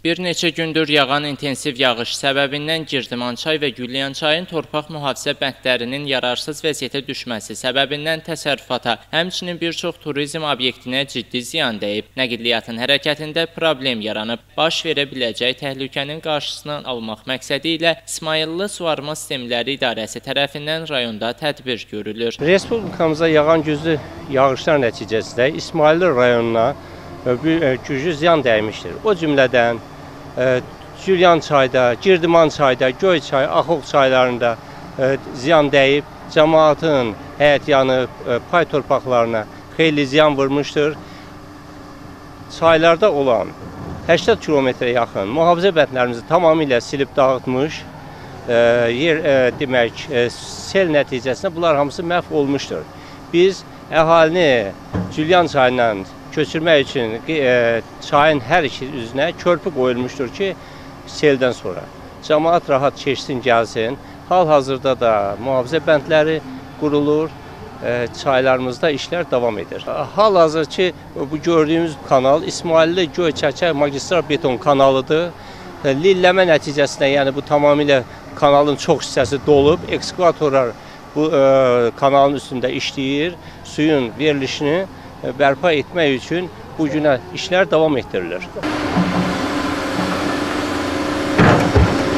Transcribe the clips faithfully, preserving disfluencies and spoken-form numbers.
Bir neçə gündür yağan intensiv yağış səbəbindən Girdimançay və Gülyançayın torpaq mühafizə bəndlərinin yararsız vəziyyətə düşməsi səbəbindən təsərrüfata, həmçinin bir çox turizm obyektinə ciddi ziyan dəyib. Nəqliyyatın hərəkətində problem yaranıb. Baş verə biləcək təhlükənin qarşısını almaq məqsədi ilə İsmayıllı Suvarma Sistemləri İdarəsi tərəfindən rayonda tədbir görülür. Respublikamıza yağan güclü yağışlar nəticəsində İsmayıllı rayonuna güclü ziyan dəymişdir. O cümlədən Gülyançayda, Girdimançayda, Göyçay, Axoq çaylarında ziyan dəyib, cəmaatın həyət yanıb, pay torpaqlarına xeyli ziyan vurmuşdur. Çaylarda olan səksən kilometrə yaxın mühafizə bəndlərimizi tamamilə silib dağıtmış, yer demək, sel nəticəsində bunlar hamısı məhv olmuşdur. Biz əhalini Gülyançayla köçürmək üçün çayın hər iki üzünə körpü qoyulmuşdur ki, seldən sonra cəmaat rahat keçsin, gəlsin. Hal-hazırda da mühafizə bəndləri qurulur, çaylarımızda işlər davam edir. Hal-hazır ki, bu gördüyümüz kanal İsmayıllı Göyçəkə magistral beton kanalıdır. Lilləmə nəticəsində, yəni bu tamamilə kanalın çox hissəsi dolub, ekskavatorlar bu kanalın üstündə işləyir, suyun verilişini bərpa etmək üçün bu günə işlər davam etdirilir.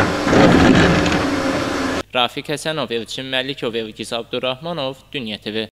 Rafiq Həsənov, Elçin Məlikov, Elgiz Abdurrahmanov, Dünya T V.